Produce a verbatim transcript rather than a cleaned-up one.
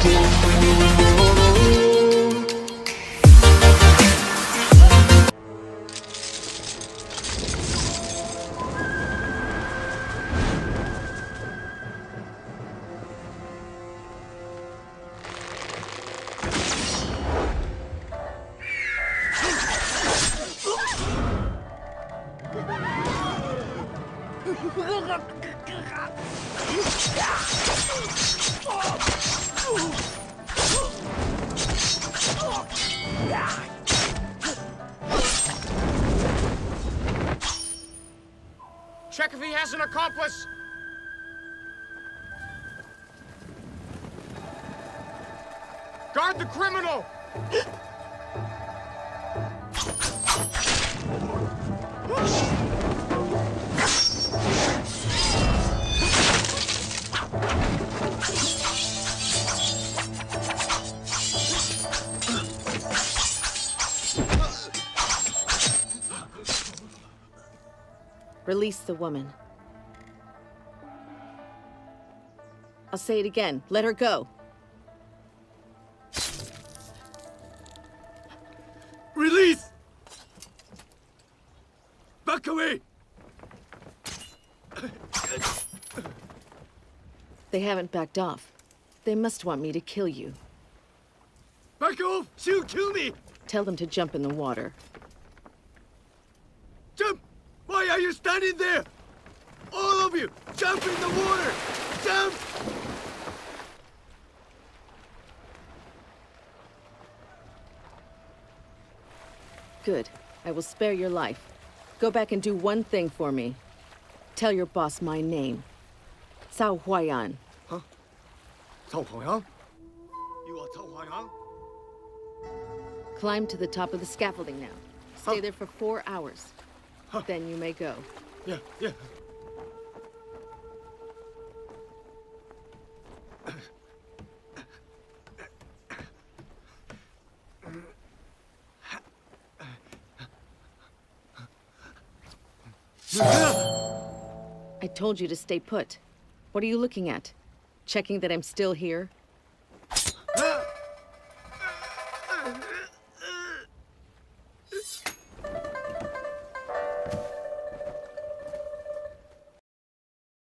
Check if he has an accomplice! Guard the criminal! Release the woman. I'll say it again. Let her go. Release! Back away! They haven't backed off. They must want me to kill you. Back off! She'll kill me! Tell them to jump in the water. Jump! Why are you standing there? All of you! Jump in the water! Jump! Good. I will spare your life. Go back and do one thing for me. Tell your boss my name. Cao Huaiyan. Huh? Cao Huaiyan? You are Cao Huaiyan? Climb to the top of the scaffolding now. Stay Huh? there for four hours. Huh? Then you may go. Yeah, yeah. I told you to stay put. What are you looking at? Checking that I'm still here?